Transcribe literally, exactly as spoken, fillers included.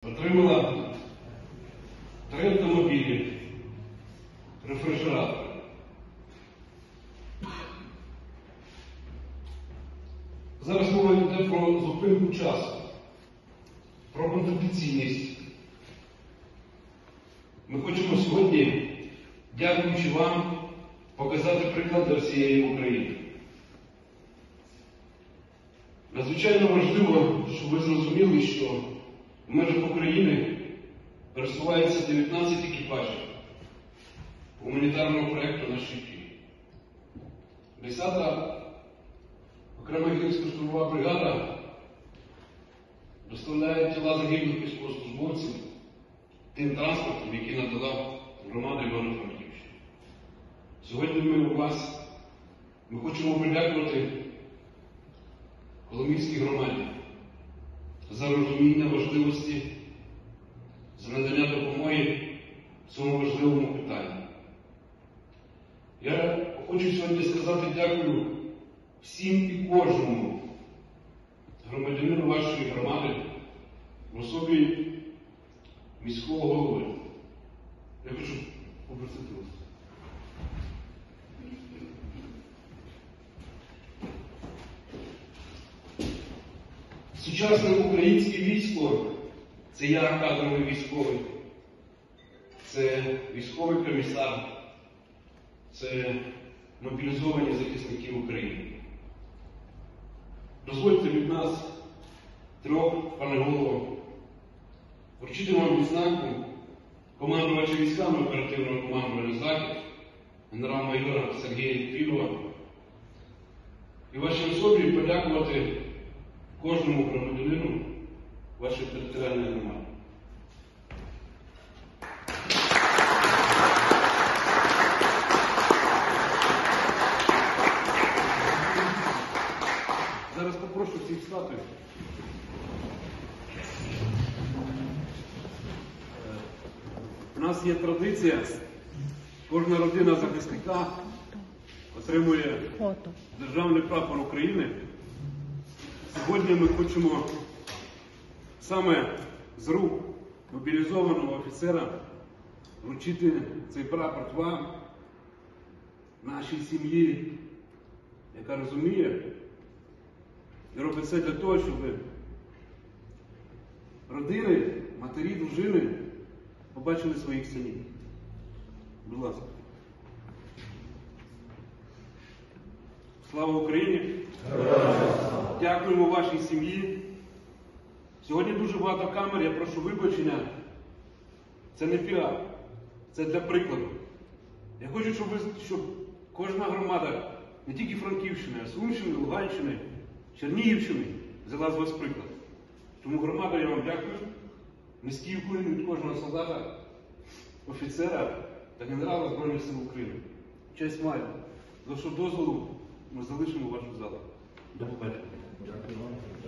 отримала три автомобілі, рефрижератори. Зараз мова йде про зупинку часу, про конституційність. Ми хочемо сьогодні, дякуючи вам, показати приклад для всієї України. Надзвичайно важливо, щоб ви зрозуміли, що в межах України пересувається дев'ятнадцять екіпажів гуманітарного проєкту «Наш Київ». десята окрема гірсько-штурмова бригада доставляє тіла загиблих військовослужбовців тим транспортом, який надала громада Івано-Франківщини. Сьогодні ми у вас, ми хочемо подякувати Коломийській громаді за розуміння важливості, за надання допомоги в цьому важливому питанні. Я хочу сьогодні сказати дякую всім і кожному громадянину вашої громади в особі міського голови. Я хочу попросити вас. Сучасне українське військо – це я кадровий військовий, це військовий комісар, це мобілізовані захисники України. Дозвольте від нас трьох, пане голово, вручити вам відзнаку командувача військами оперативного командування «Захід» генерал-майора Сергія Філова і вашій особі подякувати кожному громадянину вашої територіальної громади. Зараз попрошу всіх встати. У нас є традиція, кожна родина захисника отримує державний прапор України. Сьогодні ми хочемо саме з рук мобілізованого офіцера вручити цей прапор вам, нашій сім'ї, яка розуміє і робить все для того, щоб родини, матері, дружини побачили своїх синів. Будь ласка. Слава Україні! Дякуємо вашій сім'ї. Сьогодні дуже багато камер, я прошу вибачення. Це не піар, це для прикладу. Я хочу, щоб, ви, щоб кожна громада, не тільки Франківщини, а Сумщини, Луганщини, Чернігівщини взяла з вас приклад. Тому громада, я вам дякую. Низький уклін від кожного солдата, офіцера та генерала Збройних сил України. Честь маю. За що дозволу ми залишимо вашу залу. До побачення. Дякую вам.